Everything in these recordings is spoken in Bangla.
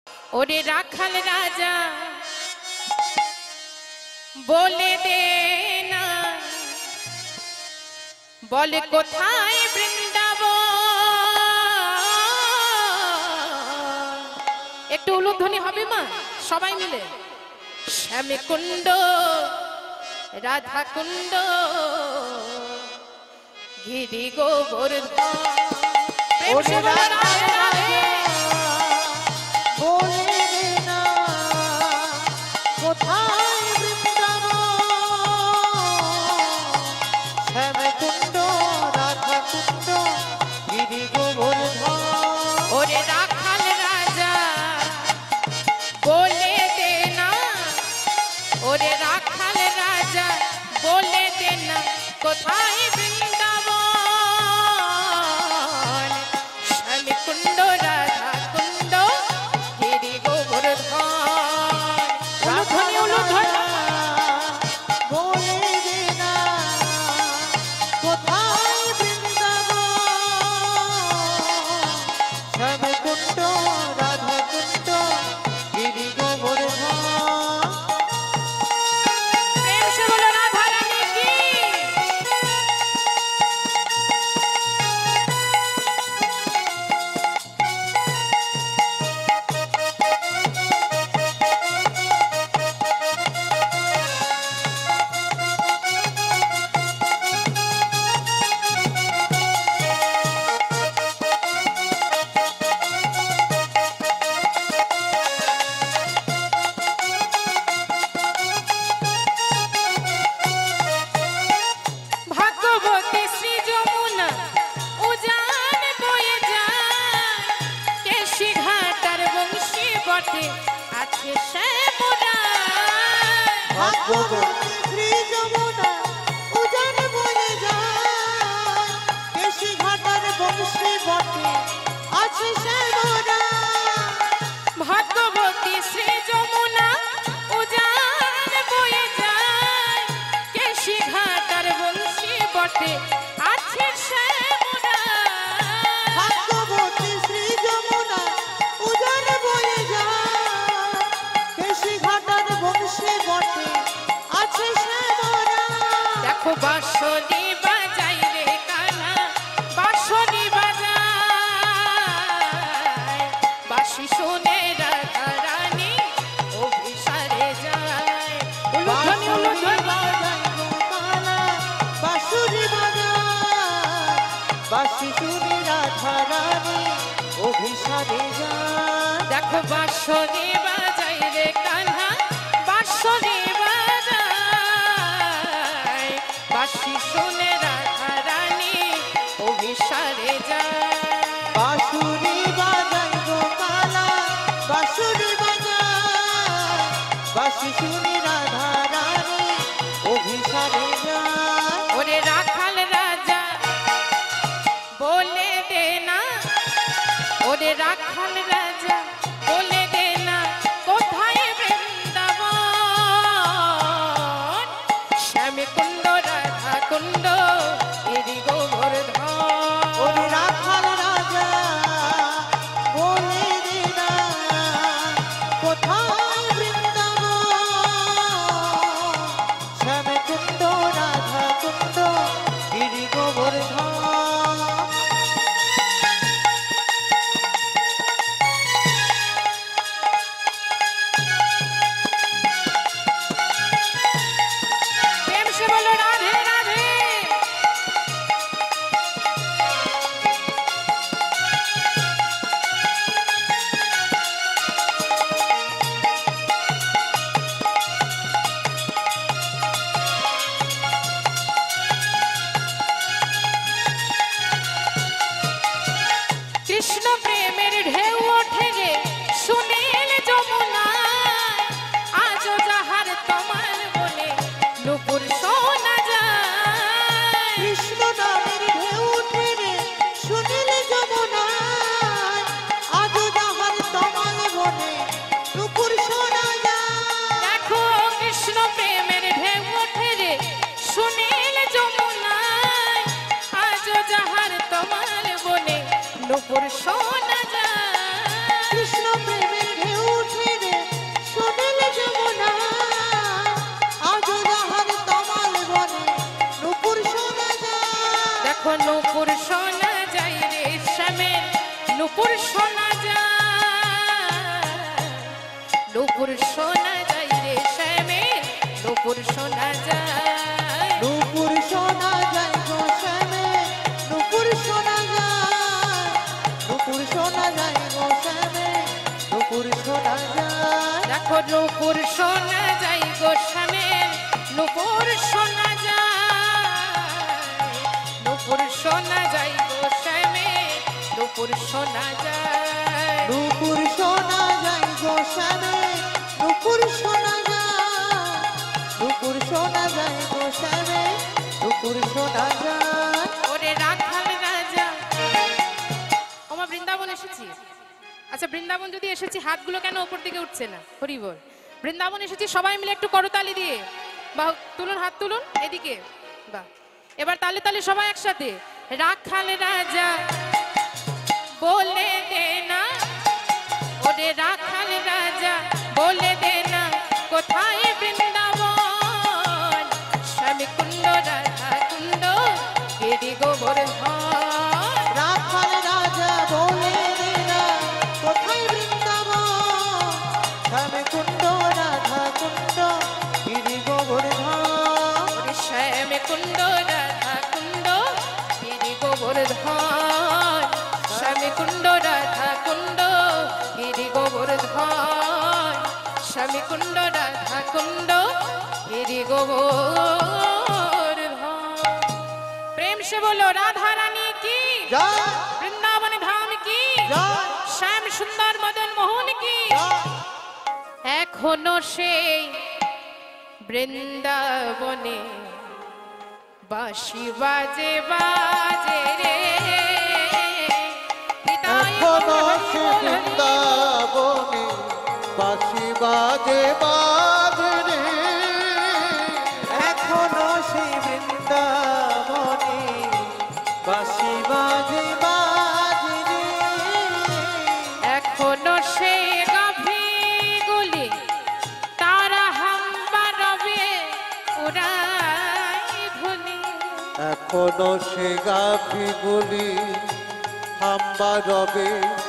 ওরে রাখাল রাজা বলে দে না, বলে কোথায় বৃন্দাবন। একটু উলুধ্বনি হবে মা, সবাই মিলে। শ্যামে কুণ্ড রাধা কুণ্ড গিরি গোবর্ধন। প্রেম সে বলে রাধে রাধে। বলে দে না কোথায় বৃন্দাবন, শ্যামকুণ্ড রাধা কুণ্ড গিরি গোবর্ধন। ওরে রাখাল রাজা বলে দে না, ওরে রাখাল রাজা বলে দে না কোথায় বৃন্দাবন। শ্যামে কুণ্ড রাধা কুণ্ড গিরি গোবর্ধন। উলুধ্বনি উলুধ্বনি। বলে দে না কোথায় বৃন্দাবন, শ্যামকুণ্ড রাধা কুণ্ড গিরি গোবর্ধন। প্রেম সে বলো রাধা রানী কি। ভাগ্যবতী শ্রী যমুনা উজান বয়ে যায়, কেশি ঘাটার বংশী বটে আছে শ্যামরায়। ভাগ্যবতী শ্রী যমুনা উজান বয়ে যায়, কেশি ঘাটার বংশী বটে আছে শ্যামরায়। ভাগ্যবতী শ্রী যমুনা উজান বয়ে যায়, কেশি ঘাটার বংশী বটে আছে শ্যামরায়। ভাগ্যবতী শ্রী যমুনা উজান বয়ে যায়, কেশি ঘাটার বংশী বটে আছে শ্যামরায়। দেখো বাঁশরি বাজাই রে কানা, বাঁশরি বাজায়, বাঁশি শুনে রাধা রানী অভিসারে যায়। উলুধ্বনি উলুধ্বনি। বাঁশুরি বাজায়, বাঁশি শুনে রাধা রানী অভিসারে যায়। দেখো বাঁশরি বাজাই রে কানা, বাঁশরি বাজায়, বাঁশি শুনে রাধা রানী অভিসারে যায়। বাঁশুরি বাজায় গো কালা, বাঁশুরি বাজায়, বাঁশি শুনে রাধা রানী অভিসারে যায়। ওরে রাখাল রাজা বলে দে না, ওরে রাখাল রাজা বলে দে না কোথায় বৃন্দাবন। শ্যামে কুণ্ড রাধা কুণ্ড গিরি গোবর্ধন। ওরে রাখাল রাজা বলে দে না কোথায় বৃন্দাবন, শোনা যায় রে শ্যামের নূপুর শোনা যায় নূপুর শোনা যায় গো শ্যামে নূপুর শোনা যায় নূপুর শোনা যায় গো শ্যামে নূপুর শোনা যায় দেখো নূপুর শোনা যায় গো শ্যামের নূপুর শোনা যায় নূপুর শোনা যায় গো শ্যামের নূপুর শোনা যায় নূপুর শোনা যায় গো শ্যামে নূপুর শোনা যায় নূপুর শোনা যায় গো শ্যামে নূপুর শোনা যায় ওরে রাখাল রাজা ওমা বৃন্দাবন এসেছি আচ্ছা বৃন্দাবন যদি এসেছি হাতগুলো কেন উপর দিকে উঠছে না হরি বল বৃন্দাবন এসেছি সবাই মিলে একটু করতালি দিয়ে বা তুলুন হাত তুলুন এদিকে বাহ এবার তালে তালে সবাই একসাথে রাখাল রাজা বলে দে না ওরে রাখাল রাজা বলে দে না কোথায় বৃন্দাবন স্বামী কুণ্ড রাধা কুণ্ড গিরি গোবর্ধন রাখাল রাজা বলে দে না কোথায় বৃন্দাবন শ্যামে কুণ্ড রাধা কুণ্ড গিরি গোবর্ধন ওরে শ্যামে কুণ্ড রাধা কুণ্ড গিরি গোবর্ধন শ্যামে কুণ্ড রাধা কুণ্ড গিরি গোবর্ধন স্বামী কুণ্ড রাধা কুণ্ড গিরি গোবর্ধন প্রেম সে বলো রাধা রানী কি জয় বৃন্দাবন ধাম কি জয় শ্যাম সুন্দর মদন মোহন কি জয় এখনো সেই বৃন্দাবনে বাঁশি বাজে বাজে রে নিতাই এখনো গৌর সে হরি বল হরি বৃন্দাবনে বাঁশি বাজে বাজে রে এখনো সে বৃন্দাবনে বাঁশি বাজে বাজে রে এখনো সে গাভীগুলি তারা হাম্বা রবে উড়াই ধুলি এখনো সে গাভীগুলি হাম্বা রবে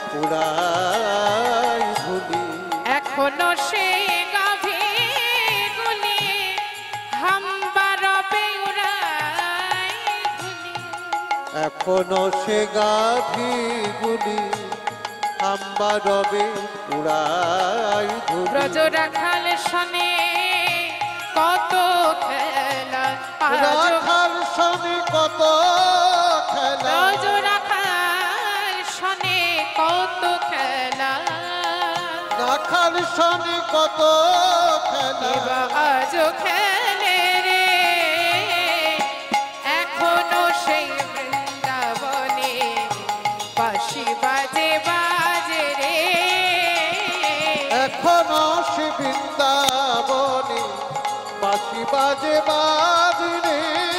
পুরাই ভুলি এখনো সে গাভীগুলি হাম্বা রবে উড়াই ধুলি এখনো সে গাভীগুলি হাম্বা রবে পুরাই ভুলি ব্রজ রাখাল শনে কত খেলা আজ রাখাল শনি কত খেলা ব্রজ রাখাল শনে কত খেলা রাখাল শনি কত খেলা এবার আজ খেলে রে এখনো সেই বৃন্দাবনে বাঁশি বাজে বাজে রে এখনো সে বৃন্দাবনে বাঁশি বাজে বাজে রে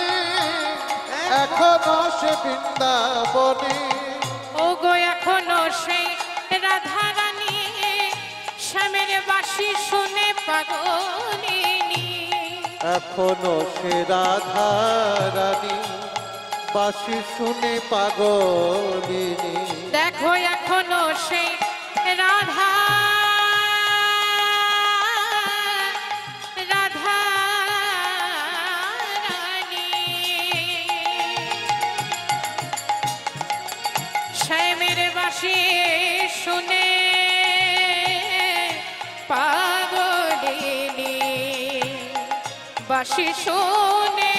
এখনো সে বৃন্দাবনে ও গো এখনো সেই রাধা রানী শ্যামের বাঁশি শুনে পাগলিনী এখনো সে রাধা রানী বাঁশি শুনে পাগলিনী দেখো এখনো সেই রাধা রাধা রানী শ্যামের বাঁশি শুনে পাগলিনী বাঁশি শুনে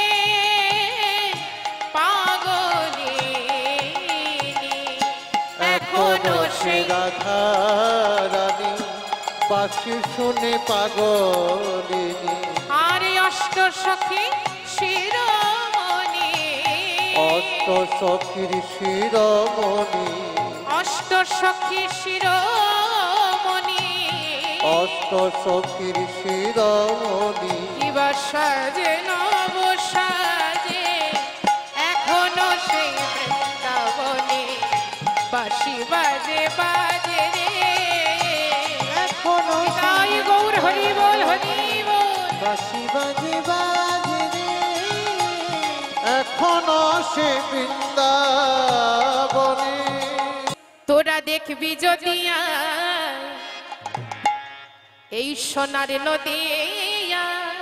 পাগলিনী এখনো সে রাধা রানী বাঁশি শুনে পাগলিনী আরে অষ্ট সখী শিরোমণি অষ্ট সখীর শিরোমণি অষ্ট সখী শিরোমণি অষ্ট সখীর শিরোমণি কিবা সাজে নব সাজে এখনো সেই বৃন্দাবনে বাঁশি বাজে বাজে রে এখনো তাই গৌর হরি বল হরি বল বাঁশি বাজে বাজে রে এখনো সে বৃন্দাবনে তোরা দেখবি যদি আয়, এই সোনার নদিয়া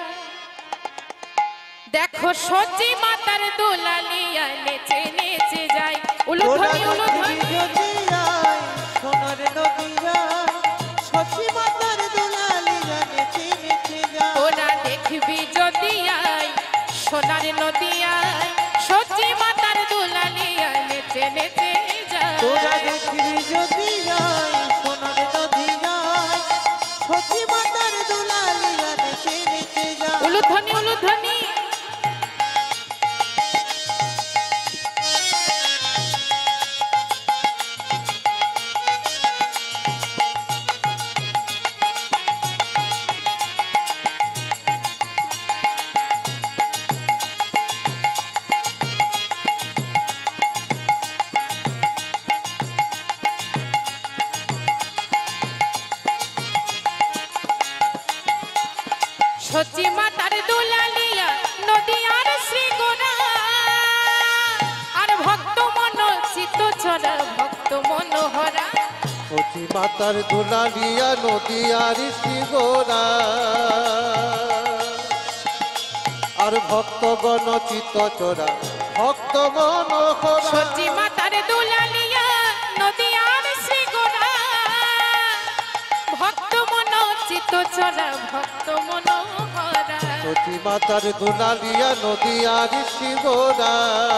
দেখো সজি মাতার দোলালিয়া নেচে নেচে যায় উলুধ্বনি উলুধ্বনি সোনার নদিয়া সখী মাতার দোলালিয়া নেচে নেচে যায় তোরা দেখবি যদি আয় সোনার নদিয়ায় সজি মাতার দোলালিয়া নেচে নেচে যায় তোরা দেখবি যদি যায় সোনার নদিয়ায় সখী মাতার দোলালিয়া নেচে নেচে যায় উলুধ্বনি উলুধ্বনি সচি মাতার দোলালিয়া নদিয়ার শ্রীগোরা আর ভক্ত মন চিত্ত চরা ভক্ত মনোহরা সখী মাতার দোলালিয়া নদিয়ার শ্রীগোরা আর ভক্তগণ চিত্ত চোরা ভক্ত মনোহরা সচি মাতার দোলালিয়া নদিয়ার শ্রীগোরা ভক্ত মন চিত্ত চরা ভক্ত মনোহরা সখী মাতার দোলালিয়া নদিয়ার শ্রীগোরা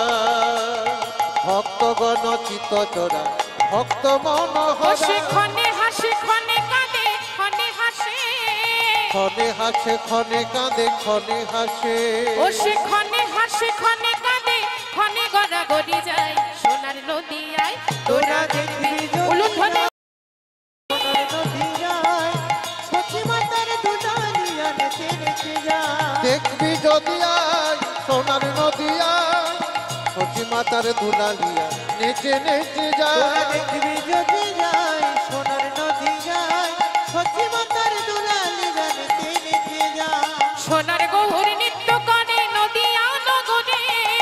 ভক্তগণ চিত্ত চোরা ভক্ত মনোহরা ক্ষণে হাসে ক্ষণে কাঁদে ক্ষণে হাসে ক্ষণে হাসে ক্ষণে কাঁদে ক্ষণে হাসে ও সে ক্ষণে হাসে ক্ষণে কাঁদে ক্ষণে গড়াগড়ি যায় সোনার নদিয়ায় তোরা দেখবি উলুধ্বনি সোনার নদিয়ায় সখী মাতার দোলালিয়া নেচে নেচে যায় দেখবি যদি আয় সোনার নদিয়ায় সখী মাতার দোলালিয়া নেচে নেচে যায় দেখবি যদি যায় সোনার নদিয়ায় সখী মাতার দোলালিয়া নেচে নেচে যায় সোনার গৌর নৃত্য করে নদিয়া নগরে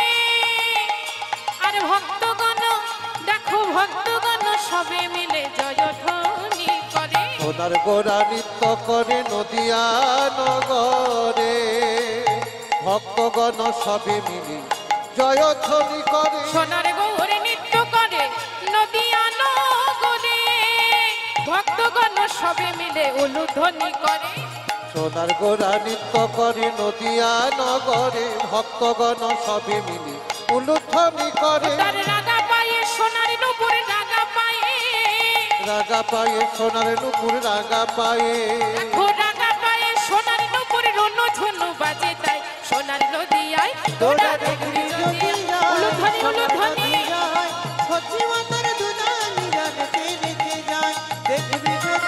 আর ভক্তগণ দেখো ভক্তগণ সবে মিলে জয়ধ্বনি করে সোনার গোরা নৃত্য করে নদিয়া নগরে ভক্তগণ সবে মিলি জয়ধ্বনি করে সোনার গৌর নৃত্য করে নদিয়া নগরে ভক্তগণ সবে মিলে উলুধ্বনি করে সোনার গোরা নৃত্য করে নদিয়া নগরে ভক্তগণ সবে মিলি উলুধ্বনি করে তার রাগা পায়ে সোনার নুপুর রাগা পায়ে রাগা পায়ে সোনার নুপুর রাগা পায়ে দেখো রাগা পায়ে সোনার নুপুর রুনু ঝুনু বাজে তাই সোনার নদিয়ায় তোরা দেখবি যদি উলুধ্বনি উলুধ্বনি সখী মাতার দোলালিয়া নেচে নেচে যায় দেখবি যদি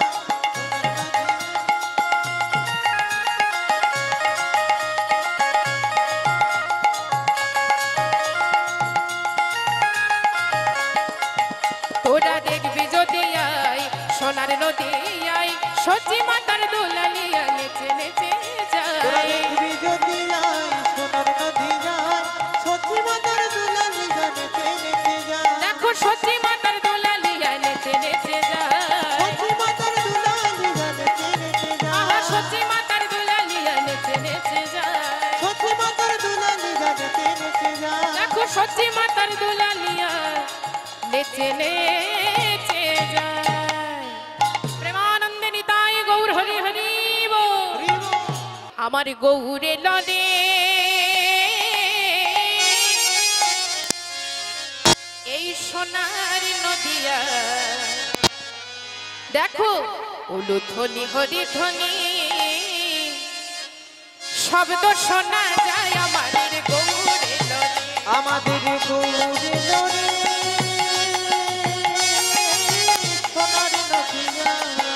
তোরা দেখবি যদি আয় সোনার নদিয়ায় সচি মাতার দোলালিয়া নেচে নেচে তোরা যায় দেখবি যদি আয় সোনার নদিয়ায় সখী মাতার দোলালিয়া নেচে নেচে যায় দেখো সচি মাতার দোলালিয়া নেচে নেচে যায় সখী মাতার দোলালিয়া নেচে নেচে আহা যায় সচি মাতার দোলালিয়া নেচে নেচে যায় সখী মাতার দোলালিয়া নেচে নেচে যায় দেখো সচি মাতার দোলালিয়া নেচে নেচে যায় প্রেমানন্দে নিতাই গৌর হরি হরি বল। আমার গৌরে লনে এই সোনার নদিয়া দেখো উলুধ্বনি হরি ধ্বনি শব্দ শোনা যায় আমাদের গৌরে লনে আমাদের গৌরে লনে সোনার নদিয়া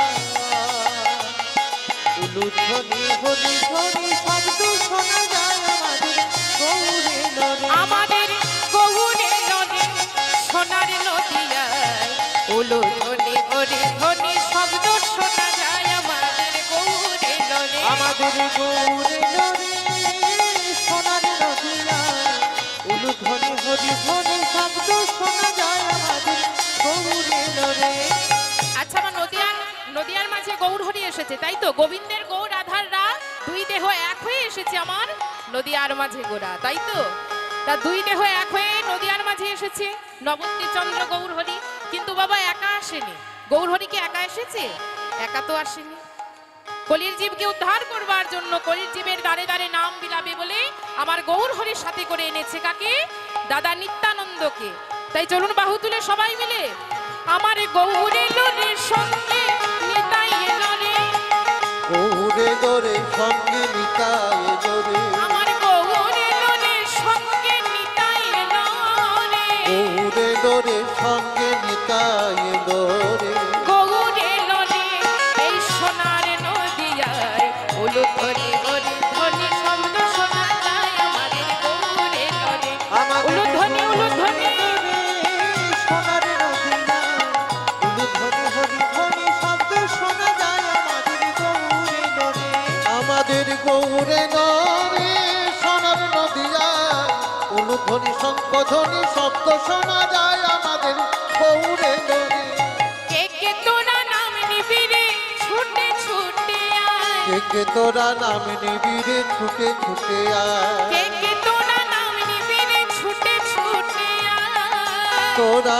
উলুধ্বনি হরি ধ্বনি শব্দ শোনা যায় আমাদের গৌরে লনে আমাদের গৌরে লনে সোনার নদিয়ায় উলুধ্বনি হরি ধ্বনি শব্দ শোনা যায় আমাদের গৌরে লনে আমাদের গৌরে লনে সোনার নদিয়া উলুধ্বনি হরি ধ্বনি শব্দ শোনা যায় আমাদের গৌরে লনে আচ্ছা আমার নদিয়ার মাঝে গৌর হরি এসেছে, তাই তো? গোবিন্দের গৌ রাধার রা দুই দেহ এক হয়ে এসেছে আমার নদিয়ার মাঝে গোরা, তাই তো? তা দুই দেহ এক হয়ে নদিয়ার মাঝে এসেছে নবদ্বীপ চন্দ্র গৌরহরি। কিন্তু বাবা একা আসেনি। গৌরহরি কি একা এসেছে? একা তো আসেনি। কলির জীবকে উদ্ধার করবার জন্য, কলির জীবের দ্বারে দ্বারে নাম বিলাবে বলে আমার গৌরহরির সাথে করে এনেছে কাকে? দাদা নিত্যানন্দকে। তাই চলুন বাহু তুলে সবাই মিলে আমার গৌরে লোরের সঙ্গে নিতাই এলো রে, গৌরে দরে সঙ্গে নিতাই দরে, আমার গৌরে লোরের সঙ্গে নিতাই এলো রে, গৌরে দরে সঙ্গে নিতাই দরে, গৌরে লোরে এই সোনার নদিয়ায় উলুক ধরে ধরে ধ্বনি শব্দ শোনা যায় আমাদের গৌরে লোরে। উলুক ধ্বনি উলুক ধ্বনি সোনার নদিয়ায় উলুক ধ্বনি হরি ধ্বনি শব্দ শোনা যায় আমাদের গৌরে দরে, আমাদের গৌরে দরে সোনার নদিয়ায় উলুক ধ্বনি শঙ্খ ধ্বনি শব্দ শোনা যায় আমাদের গৌরে দরে। কে কে তোরা নাম নিবি রে ছুটে ছুটে আয়, কে তোরা নাম নিবি রে ছুটে ছুটে আয়, কে কে তোরা নাম নিবি রে ছুটে ছুটে আয়, তোরা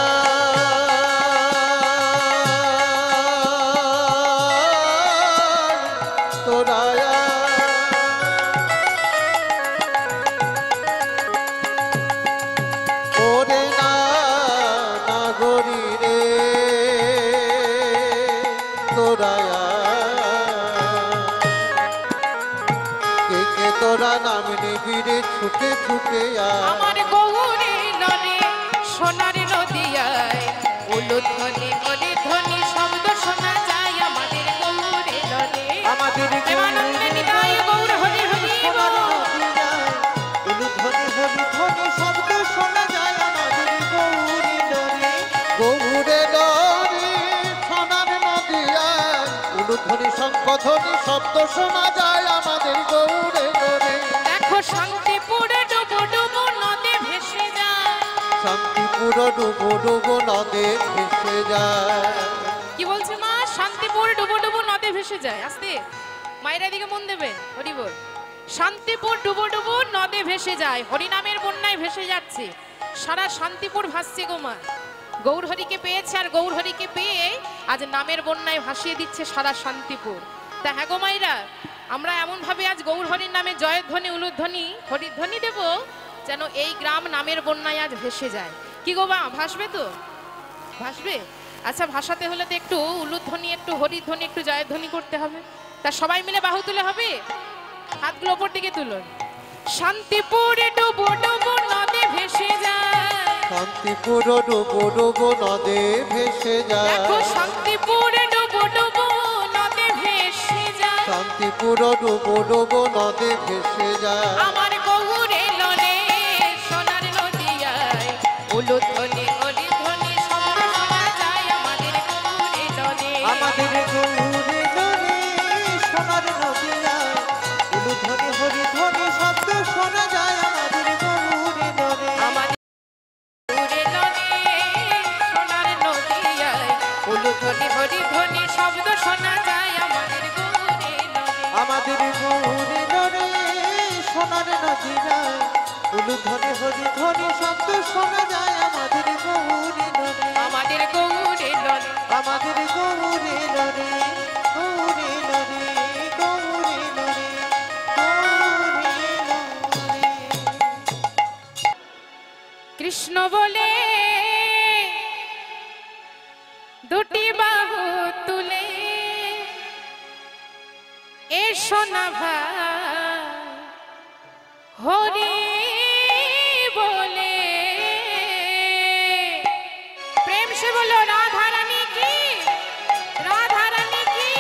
তোরা ওরে না নাগরী রে তোরা কে তোরা নাম নিবি রে ছুটে ছুটে আয়, আমার গৌরে লরে সোনার নদিয়ায় উলুক ধ্বনি করে ধ্বনি শব্দ শোনা যায় আমাদের গৌরে লরে। আমাদের প্রেমানন্দে নিতাই গৌর হরি হরি সোনার বল। নদিয়ায় উলুক ধ্বনি হরি ধ্বনি শব্দ শোনা যায় আমাদের গৌরে দরে, গৌরে দরে সোনার নদিয়ায় উলুক ধ্বনি শঙ্খ ধ্বনি শব্দ শোনা যায় আমাদের গৌরে দরে। দেখো শান্তিপুরে ডুবো ডুবো নদে ভেসে যায়, শান্তিপুর ডুবো ডুবো নদে ভেসে যায়, কি বলছে মা? শান্তিপুর ডুবো ডুবো নদে ভেসে যায়। আস্তে মায়েরা দিকে মন দেবেন, হরি বল। শান্তিপুর ডুবো ডুবো নদে ভেসে যায়, হরিনামের বন্যায় ভেসে যাচ্ছে সারা শান্তিপুর ভাসছে গো মা। গৌরহরিকে পেয়েছে আর গৌরহরিকে পেয়ে আজ নামের বন্যায় ভাসিয়ে দিচ্ছে সারা শান্তিপুর। তা হ্যাঁ গো মায়েরা, আমরা এমন ভাবে আজ গৌরহরির নামে জয়ধ্বনি উলুধ্বনি হরিধ্বনি দেব যেন এই গ্রাম নামের বন্যায় আজ ভেসে যায়। কি গো মা, ভাসবে তো? ভাসবে? আচ্ছা, ভাসাতে হলে তো একটু উলুধ্বনি একটু হরিধ্বনি একটু জয়ধ্বনি করতে হবে। তা সবাই মিলে বাহু তুলে হবে, হাতগুলো ওপর দিকে তুলুন। শান্তিপুরে ডুবো ডুবো নদে ভেসে যায়, শান্তিপুর ডুবো ডুবো নদে ভেসে যায়, দেখো শান্তিপুরে ডুবো ডুবো নদে ভেসে যায়, শান্তিপুর ডুবো ডুবো নদে ভেসে যায়, আমার গৌরে লরে সোনার নদিয়ায় উলুধ্বনি হরিধ্বনি শব্দ শোনা যায় আমাদের গৌরে লরে। আমাদের গৌরে দরে সোনার নদিয়ায় উলুক ধ্বনি হরি ধ্বনি শব্দ শোনা যায় আমাদের গৌরে দরে, আমাদের গৌরে লরে সোনার নদিয়ায় উলুধ্বনি হরিধ্বনি শব্দ শোনা যায় আমাদের গৌরে লরে। আমাদের গৌরে দরে সোনার নদিয়ায় উলুক ধ্বনি হরি ধ্বনি শব্দ শোনা যায় আমাদের গৌরে দরে, আমাদের গৌরে লরে। আমাদের গৌরে দরে গৌরে দরে গৌরে দরে গৌরে দরে। কৃষ্ণ বলে দুটি বাহু তুলে এসো না ভাই হরি বলে, প্রেম সে বলো রাধা রানী কি, রাধা রানী কি।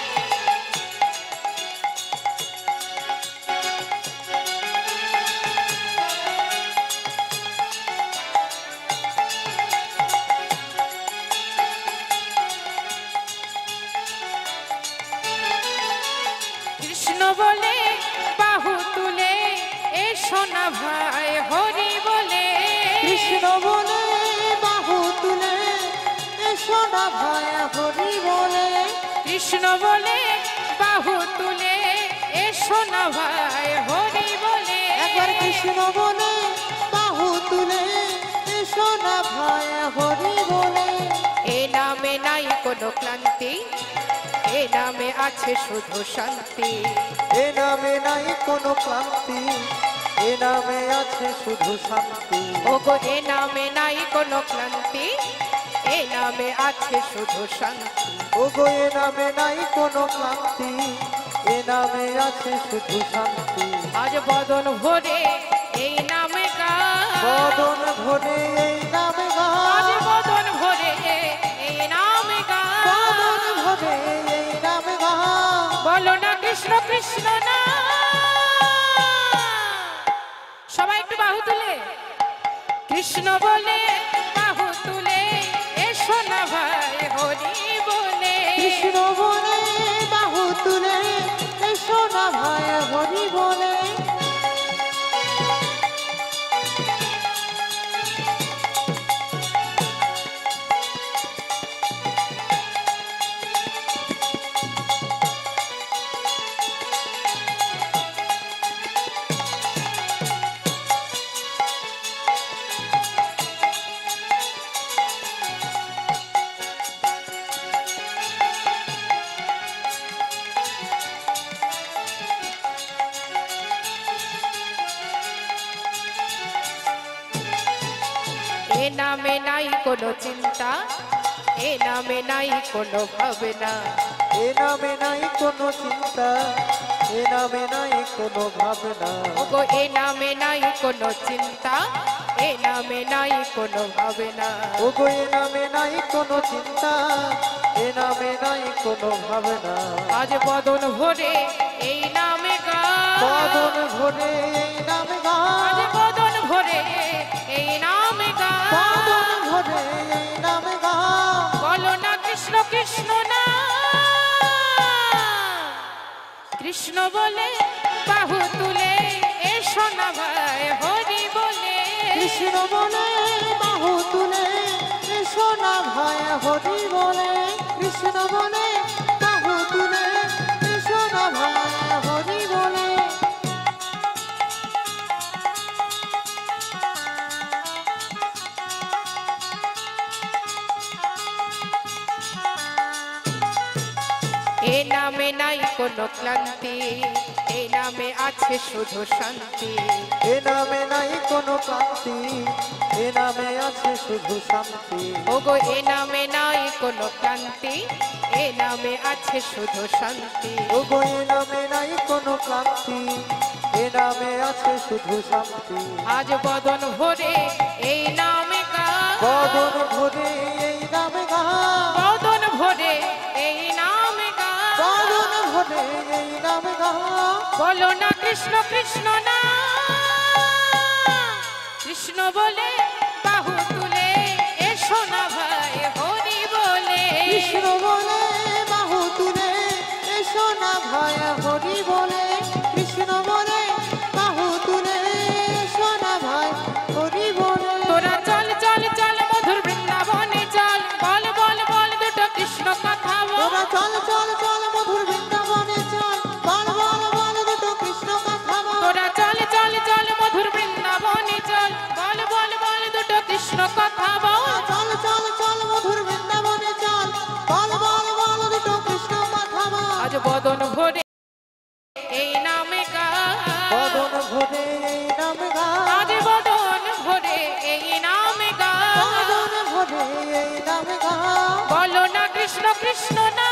কৃষ্ণ বলে বাহু তুলে এসো না ভাই হরি বলে, কৃষ্ণ বলে বাহু তুলে এসো না ভাই হরি বলে, কৃষ্ণ বলে কৃষ্ণ বলে বাহু তুলে এসো না ভাই হরি বলে। এ নামে নাই কোনো ক্লান্তি, এ নামে আছে শুধু শান্তি। এ নামে নাই কোনো ক্লান্তি, এ নামে আছে শুধু শান্তি। ওগো এ নামে নাই কোনো ক্লান্তি, এ নামে আছে শুধু শান্তি। ওগো এ নামে নাই কোনো ক্লান্তি, এ নামে আছে শুধু শান্তি। আজ বদন ভরে এই নামে গান, বদন ভরে এই নামে আজ গান, বদন ভরে এই নামে গান। বদন ভরে এই নামে গান। বলো না কৃষ্ণ কৃষ্ণ না, সবাই একটু বাহু তুলে কৃষ্ণ বলে বাহু তুলে এসো না ভাই হরি বলে। কৃষ্ণ বলে বাহু তুলে এসো না ভাই হরি বলে। এ নামে নাই কোনো চিন্তা, এ নামে নাই কোনো ভাবনা। এ নামে নাই কোনো চিন্তা, এ নামে নাই কোনো ভাবনা। ওগো এ নামে নাই কোনো চিন্তা, এ নামে নাই কোনো ভাবনা। ওগো এ নামে নাই কোনো চিন্তা, এ নামে নাই কোনো ভাবনা। আজ বদন ভরে এই নামে গান, বদন ভরে এই নামে আজ গান, বদন ভরে এই নামে গান। বদন ভরে এই নামে গান। বলো না কৃষ্ণ কৃষ্ণ না, কৃষ্ণ বলে বাহু তুলে এসো না ভাই হরি বলে। কৃষ্ণ বলে বাহু তুলে এসো না ভাই হরি বলে। কৃষ্ণ বলে বাহু তুলে এসো না ভাই হরি বলে। এ নামে নাই কোনো ক্লান্তি, এ নামে আছে শুধু শান্তি। এ নামে নাই কোনো ক্লান্তি, এ নামে আছে শুধু শান্তি। ওগো এ নামে নাই কোনো ক্লান্তি, এ নামে আছে শুধু শান্তি। ওগো এ নামে নাই কোনো ক্লান্তি, এ নামে আছে শুধু শান্তি। আজ বদন ভরে এই নামে গান, বদন ভরে এই নামে গান, বদন ভরে এই নামে গান। বদন ভরে এই নামে গান। বলো না কৃষ্ণ কৃষ্ণ না, কৃষ্ণ বলে বাহু তুলে এসো না ভাই হরি বলে। কৃষ্ণ বলে বাহু তুলে এসো না ভাই হরি বলে। কৃষ্ণ বলে বাহু তুলে এসো না ভাই হরি বলে। তোরা চল চল চল মধুর বৃন্দাবনে চল, বল বল বল দুটো কৃষ্ণ কথা বল। তোরা চল চল চল মধুর বৃন্দাবনে চল, বল বল বল দুটো কৃষ্ণ কথা বল। তোরা চল চল চল মধুর বৃন্দাবনে চল, বল বল বল দুটো কৃষ্ণ কথা বল। চল চল চল মধুর বৃন্দাবনে চল, বল বল বল দুটো কৃষ্ণ কথা বল। আজ বদন ভরে এই নামে গান, বদন ভরে এই নামে গান, আজ বদন ভরে এই নামে গান। বদন ভরে এই নামে গান। বলো না কৃষ্ণ কৃষ্ণ না,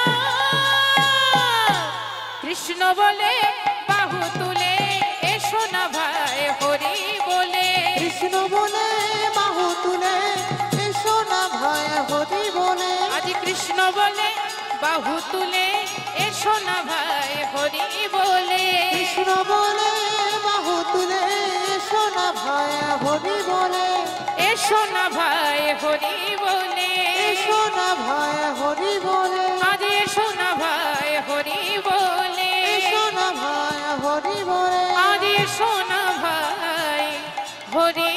কৃষ্ণ বলে বাহু তুলে এসো না ভাই হরি বলে। কৃষ্ণ বলে বাহু তুলে এসো না ভাই হরি বলে। আজ কৃষ্ণ বলে বাহু তুলে এসো না ভাই হরি বলে। কৃষ্ণ বলে বাহু তুলে এসো না ভাই হরি বলে। এসো না ভাই হরি বলে। এসো না ভাই হরি বলে। আজ এসো না ভাই হরি বলে। এসো না ভাই হরি বলে। আজ এসো না ভাই হরি